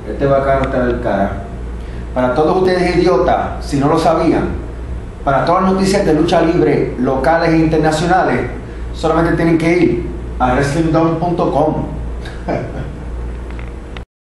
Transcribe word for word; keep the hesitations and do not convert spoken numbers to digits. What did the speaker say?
este bacano está del cara. Para todos ustedes idiotas, si no lo sabían, para todas las noticias de lucha libre locales e internacionales, solamente tienen que ir a wrestling dome punto com.